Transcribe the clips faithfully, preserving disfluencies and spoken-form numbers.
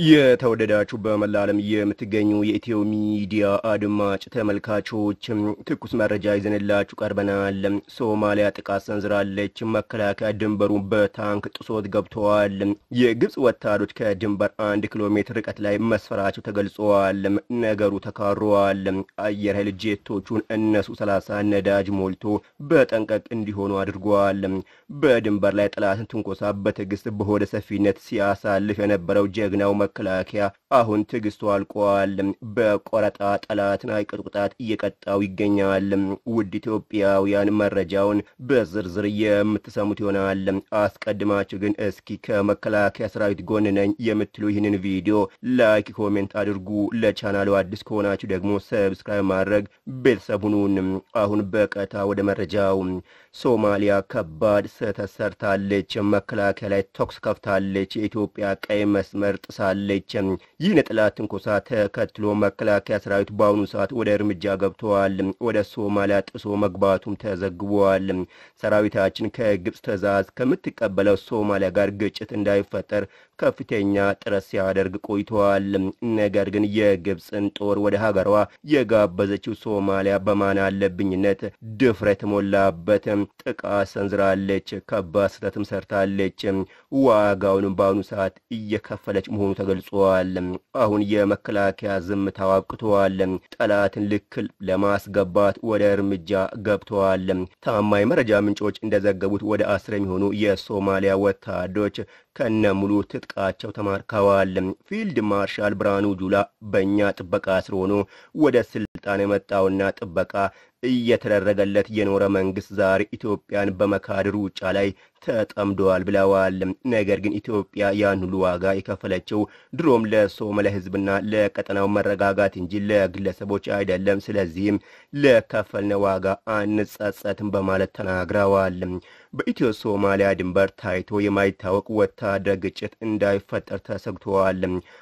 የተወደዳችሁ በመላ ዓለም የምትገኙ የኢትዮ ሚዲያ አድማጭ ተመልካቾች ትኩስ መረጃ ይዘንላችሁ ቀርበናል። ሶማሊያ ጥቃት ሰንዝራለች። መከላከያ ድንበሩን በታንክ ጥሶት ገብተዋል። የግብጽ ወታደሮች ከድንበር አንድ ኪሎ ሜትር ርቀት ላይ መስፈራቸው ተገልጿል። ነገሩ ተካሯል። አየር ኃይል ጄቶቹን እነሱ ሰላሳ ነዳጅ ሞልቶ በጠንቀቅ እንዲሆኑ አድርጓል። በድንበር ላይ ጠላትን ትንኮሳ በትዕግስት በሆደ ሰፊነት ሲያሳልፍ የነበረው ጀግናው መከላከያ አሁን ትዕግስቱ አልቋል። በቆረጣ ጠላትን አይቀጡ ቅጣት እየቀጣው ይገኛል። ውድ ኢትዮጵያውያን መረጃውን በዝርዝር የምትሰሙት ይሆናል። አስቀድማችሁ ግን እስኪ ከመከላከያ ሰራዊት ጎን ነኝ የምትሉ ይህንን ቪዲዮ ላይክ፣ ኮሜንት አድርጉ። ለቻናሉ አዲስ ከሆናችሁ ደግሞ ሰብስክራይብ ማድረግ ቤተሰብ ሁኑን። አሁን በቀጥታ ወደ መረጃው። ሶማሊያ ከባድ ስህተት ሰርታለች። መከላከያ ላይ ተኩስ ከፍታለች። የኢትዮጵያ ቀይ መስመር ጥሳለች። ይህን የጠላት ትንኮሳ ተከትሎ መከላከያ ሰራዊት በአሁኑ ሰዓት ወደ እርምጃ ገብተዋል። ወደ ሶማሊያ ጥሶ መግባቱም ተዘግቧል። ሰራዊታችን ከግብጽ ትዕዛዝ ከምትቀበለው ሶማሊያ ጋር ግጭት እንዳይፈጠር ከፍተኛ ጥረት ሲያደርግ ቆይቷል። ነገር ግን የግብጽን ጦር ወደ ሀገሯ የጋበዘችው ሶማሊያ በማን አለብኝነት ድፍረት ሞላበት ጥቃት ሰንዝራለች። ከባድ ስህተትም ሰርታለች። ዋጋውንም በአሁኑ ሰዓት እየከፈለች መሆኑ ተገልጿል። አሁን የመከላከያ ዝምታው አብቅቷል። ጠላትን ልክ ለማስገባት ወደ እርምጃ ገብተዋል። ታማኝ መረጃ ምንጮች እንደዘገቡት ወደ አስር የሚሆኑ የሶማሊያ ወታደሮች ከነሙሉ ትጥቃቸው ተማርከዋል። ፊልድ ማርሻል ብርሃኑ ጁላ በእኛ ጥበቃ ስር ሆኖ ወደ ስልጣን የመጣውና ጥበቃ እየተደረገለት የኖረ መንግስት ዛሬ ኢትዮጵያን በመካድ ሩጫ ላይ ተጠምደዋል ብለዋል። ነገር ግን ኢትዮጵያ ያን ሁሉ ዋጋ የከፈለችው ድሮም ለሶማሊያ ህዝብና ለቀጠናው መረጋጋት እንጂ ለግለሰቦች አይደለም። ስለዚህም ለከፈልነው ዋጋ አንጸጸትም በማለት ተናግረዋል። በኢትዮ ሶማሊያ ድንበር ታይቶ የማይታወቅ ወታደር ግጭት እንዳይፈጠር ተሰግቷል።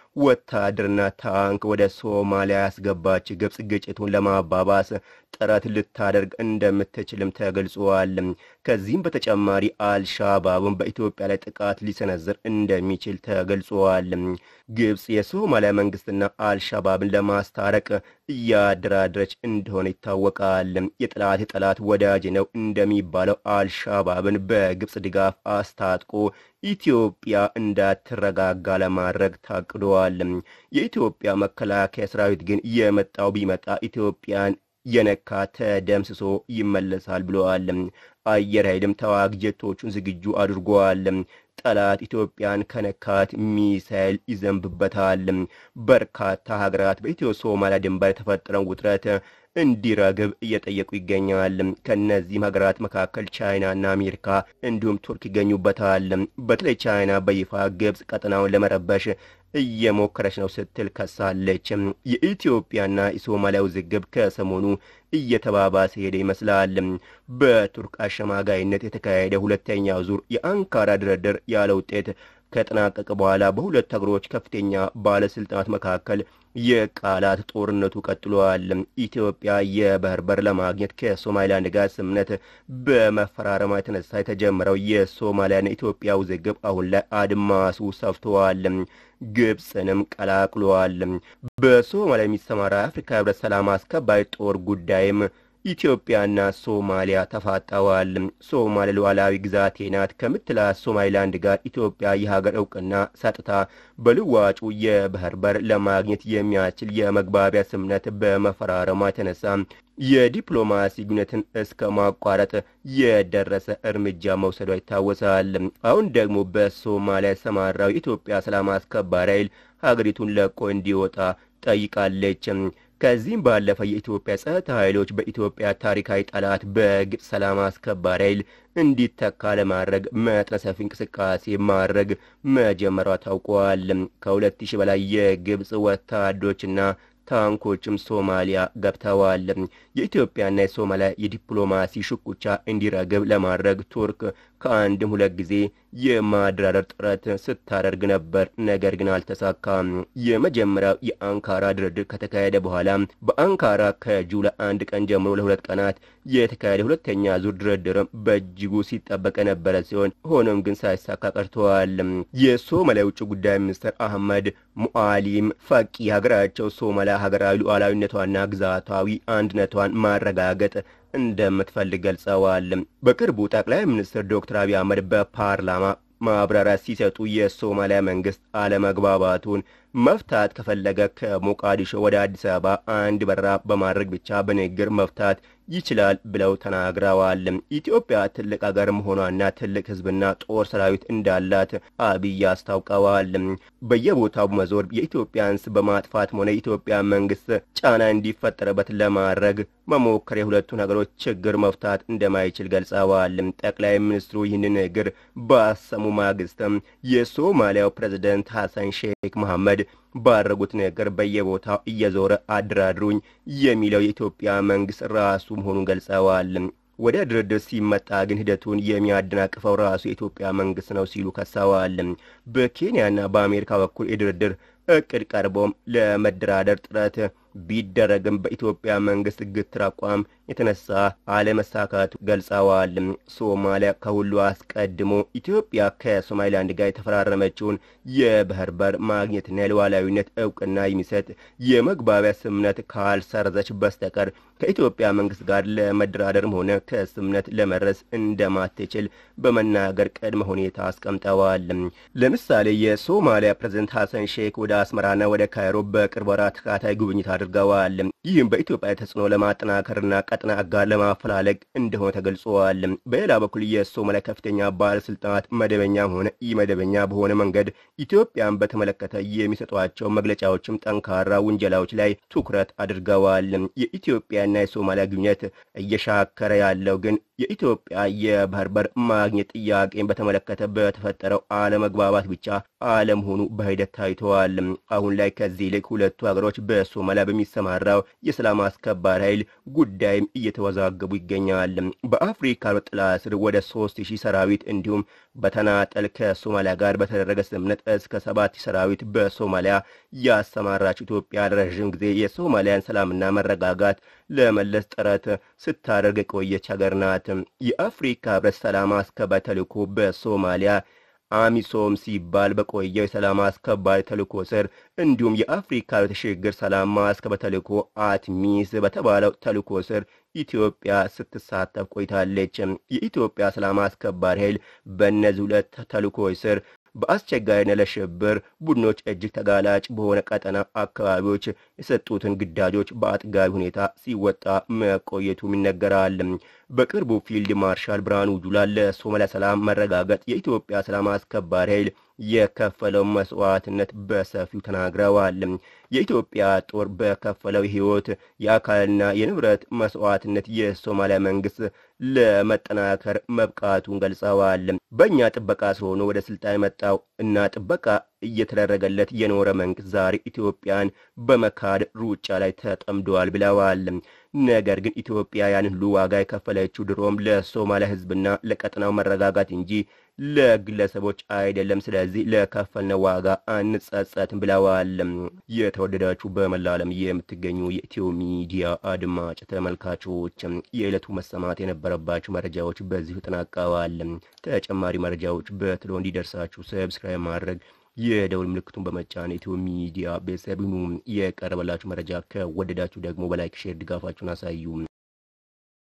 ወታደርና ታንክ ወደ ሶማሊያ ያስገባች ግብጽ ግጭቱን ለማባባስ ጥረት ልታደርግ እንደምትችልም ተገልጿል። ከዚህም በተጨማሪ አልሻባብን በኢትዮጵያ ላይ ጥቃት ሊሰነዝር እንደሚችል ተገልጿል። ግብጽ የሶማሊያ መንግስትና አልሻባብን ለማስታረቅ እያደራደረች እንደሆነ ይታወቃል። የጠላት የጠላት ወዳጅ ነው እንደሚባለው አልሻባብን በግብጽ ድጋፍ አስታጥቆ ኢትዮጵያ እንዳትረጋጋ ለማድረግ ታቅዷል። የኢትዮጵያ መከላከያ ሰራዊት ግን የመጣው ቢመጣ ኢትዮጵያን የነካ ተደምስሶ ይመለሳል ብለዋል። አየር ኃይልም ተዋጊ ጀቶቹን ዝግጁ አድርጓል። ጠላት ኢትዮጵያን ከነካት ሚሳኤል ይዘንብበታል። በርካታ ሀገራት በኢትዮ ሶማሊያ ድንበር የተፈጠረውን ውጥረት እንዲረግብ እየጠየቁ ይገኛል። ከነዚህም ሀገራት መካከል ቻይናና አሜሪካ እንዲሁም ቱርክ ይገኙበታል። በተለይ ቻይና በይፋ ግብጽ ቀጠናውን ለመረበሽ እየሞከረች ነው ስትል ከሳለች። የኢትዮጵያና የሶማሊያ ውዝግብ ከሰሞኑ እየተባባሰ ሄደ ይመስላል። በቱርክ አሸማጋይነት የተካሄደ ሁለተኛው ዙር የአንካራ ድርድር ያለ ውጤት ከተጠናቀቀ በኋላ በሁለት ሀገሮች ከፍተኛ ባለስልጣናት መካከል የቃላት ጦርነቱ ቀጥሏል። ኢትዮጵያ የባህር በር ለማግኘት ከሶማሊላንድ ጋር ስምምነት በመፈራረማ የተነሳ የተጀመረው የሶማሊያና ኢትዮጵያ ውዝግብ አሁን ላይ አድማሱ ሰፍቷል። ግብጽንም ቀላቅሏል። በሶማሊያ የሚሰማራ የአፍሪካ ህብረት ሰላም አስከባሪ ጦር ጉዳይም ኢትዮጵያና ሶማሊያ ተፋጠዋል። ሶማሊያ ሉዓላዊ ግዛቴ ናት ከምትላት ሶማሊላንድ ጋር ኢትዮጵያ የሀገር እውቅና ሰጥታ በልዋጩ የባህር በር ለማግኘት የሚያስችል የመግባቢያ ስምምነት በመፈራረሟ የተነሳ የዲፕሎማሲ ግንኙነትን እስከ ማቋረጥ የደረሰ እርምጃ መውሰዷ ይታወሳል። አሁን ደግሞ በሶማሊያ የተሰማራው የኢትዮጵያ ሰላም አስከባሪ ኃይል ሀገሪቱን ለቆ እንዲወጣ ጠይቃለች። ከዚህም ባለፈ የኢትዮጵያ ጸጥታ ኃይሎች በኢትዮጵያ ታሪካዊ ጠላት በግብጽ ሰላም አስከባሪ ኃይል እንዲተካ ለማድረግ መጠነ ሰፊ እንቅስቃሴ ማድረግ መጀመሯ ታውቋል። ከሁለት ሺህ በላይ የግብጽ ወታደሮችና ታንኮችም ሶማሊያ ገብተዋል። የኢትዮጵያና የሶማሊያ የዲፕሎማሲ ሽኩቻ እንዲረግብ ለማድረግ ቱርክ ከአንድም ሁለት ጊዜ የማደራደር ጥረት ስታደርግ ነበር። ነገር ግን አልተሳካም። የመጀመሪያው የአንካራ ድርድር ከተካሄደ በኋላ በአንካራ ከጁላይ አንድ ቀን ጀምሮ ለሁለት ቀናት የተካሄደ ሁለተኛ ዙር ድርድር በእጅጉ ሲጠበቅ የነበረ ሲሆን ሆኖም ግን ሳይሳካ ቀርተዋል። የሶማሊያ ውጭ ጉዳይ ሚኒስትር አህመድ ሙአሊም ፋቂ ሀገራቸው ሶማሊያ ሀገራዊ ሉዓላዊነቷና ግዛታዊ አንድነቷን ማረጋገጥ እንደምትፈልግ ገልጸዋል። በቅርቡ ጠቅላይ ሚኒስትር ዶክተር አብይ አህመድ በፓርላማ ማብራሪያ ሲሰጡ የሶማሊያ መንግስት አለመግባባቱን መፍታት ከፈለገ ከሞቃዲሾ ወደ አዲስ አበባ አንድ በረራ በማድረግ ብቻ በንግግር መፍታት ይችላል ብለው ተናግረዋል። ኢትዮጵያ ትልቅ ሀገር መሆኗና ትልቅ ህዝብና ጦር ሰራዊት እንዳላት አብይ አስታውቀዋል። በየቦታው መዞር የኢትዮጵያን ስም በማጥፋት ሆነ የኢትዮጵያ መንግስት ጫና እንዲፈጠርበት ለማድረግ መሞከር የሁለቱን ሀገሮች ችግር መፍታት እንደማይችል ገልጸዋል። ጠቅላይ ሚኒስትሩ ይህንን ንግግር ባሰሙ ማግስትም የሶማሊያው ፕሬዝዳንት ሐሰን ሼክ መሐመድ ባረጉት ነገር በየቦታው እየዞረ አድራድሩኝ የሚለው የኢትዮጵያ መንግስት ራሱ መሆኑን ገልጸዋል። ወደ ድርድር ሲመጣ ግን ሂደቱን የሚያደናቅፈው ራሱ የኢትዮጵያ መንግስት ነው ሲሉ ከሰዋል። በኬንያና በአሜሪካ በኩል የድርድር እቅድ ቀርቦም ለመደራደር ጥረት ቢደረግም በኢትዮጵያ መንግስት ግትር አቋም የተነሳ አለመሳካቱ ገልጸዋል። ሶማሊያ ከሁሉ አስቀድሞ ኢትዮጵያ ከሶማሊላንድ ጋር የተፈራረመችውን የባህር በር ማግኘትና የሉዓላዊነት እውቅና የሚሰጥ የመግባቢያ ስምምነት ካልሰረዘች በስተቀር ከኢትዮጵያ መንግስት ጋር ለመደራደርም ሆነ ከስምምነት ለመድረስ እንደማትችል በመናገር ቅድመ ሁኔታ አስቀምጠዋል። ለምሳሌ የሶማሊያ ፕሬዝዳንት ሐሰን ሼክ ወደ አስመራና ወደ ካይሮ በቅርብ ወራት ተከታታይ ጉብኝት አድርገዋል። ይህም በኢትዮጵያ ተጽዕኖ ለማጠናከርና ቀጠና አጋር ለማፈላለግ እንደሆነ ተገልጿል። በሌላ በኩል የሶማሊያ ከፍተኛ ባለስልጣናት መደበኛም ሆነ ኢመደበኛ በሆነ መንገድ ኢትዮጵያን በተመለከተ የሚሰጧቸው መግለጫዎችም ጠንካራ ውንጀላዎች ላይ ትኩረት አድርገዋል። የኢትዮጵያና የሶማሊያ ግንኙነት እየሻከረ ያለው ግን የኢትዮጵያ የባህር በር ማግኘት ጥያቄን በተመለከተ በተፈጠረው አለመግባባት ብቻ አለመሆኑ በሂደት ታይተዋል። አሁን ላይ ከዚህ ይልቅ ሁለቱ ሀገሮች በሶማሊያ በሚሰማራው የሰላም አስከባሪ ኃይል ጉዳይም እየተወዛገቡ ይገኛል። በአፍሪካ ጥላ ስር ወደ ሶስት ሺህ ሰራዊት እንዲሁም በተናጠል ከሶማሊያ ጋር በተደረገ ስምምነት እስከ ሰባት ሺህ ሰራዊት በሶማሊያ ያሰማራች ኢትዮጵያ ለረዥም ጊዜ የሶማሊያን ሰላምና መረጋጋት ለመለስ ጥረት ስታደርግ የቆየች ሀገር ናት። የአፍሪካ ህብረት ሰላም አስከባሪ ተልዕኮ በሶማሊያ አሚሶም ሲባል በቆየው የሰላም አስከባሪ ተልዕኮ ስር እንዲሁም የአፍሪካ የሽግግር ሰላም ማስከበር ተልዕኮ አትሚስ በተባለው ተልዕኮ ስር ኢትዮጵያ ስትሳተፍ ቆይታለች። የኢትዮጵያ ሰላም አስከባሪ ኃይል በእነዚህ ሁለት ተልዕኮች ስር በአስቸጋሪና ለሽብር ቡድኖች እጅግ ተጋላጭ በሆነ ቀጠና አካባቢዎች የሰጡትን ግዳጆች በአጥጋቢ ሁኔታ ሲወጣ መቆየቱም ይነገራል። በቅርቡ ፊልድ ማርሻል ብርሃኑ ጁላ ለሶማሊያ ሰላም መረጋገጥ የኢትዮጵያ ሰላም አስከባሪ ኃይል የከፈለው መስዋዕትነት በሰፊው ተናግረዋል። የኢትዮጵያ ጦር በከፈለው ህይወት የአካልና የንብረት መስዋዕትነት የሶማሊያ መንግስት ለመጠናከር መብቃቱን ገልጸዋል። በእኛ ጥበቃ ስለሆነ ወደ ስልጣን የመጣው እና ጥበቃ እየተደረገለት የኖረ መንግስት ዛሬ ኢትዮጵያን በመካድ ሩጫ ላይ ተጠምደዋል ብለዋል። ነገር ግን ኢትዮጵያ ያን ሁሉ ዋጋ የከፈለችው ድሮም ለሶማሊያ ህዝብና ለቀጠናው መረጋጋት እንጂ ለግለሰቦች አይደለም። ስለዚህ ለከፈልነው ዋጋ አንጸጸትም ብለዋል። የተወደዳችሁ በመላ ዓለም የምትገኙ የኢትዮ ሚዲያ አድማጭ ተመልካቾች የዕለቱ መሰማት የነበረባችሁ መረጃዎች በዚሁ ተጠናቀዋል። ተጨማሪ መረጃዎች በቶሎ እንዲደርሳችሁ ሰብስክራይብ ማድረግ የደውል ምልክቱን በመጫን ኢትዮ ሚዲያ ቤተሰብ ሁኑ። የቀረበላችሁ መረጃ ከወደዳችሁ ደግሞ በላይክ ሼር ድጋፋችሁን አሳዩ።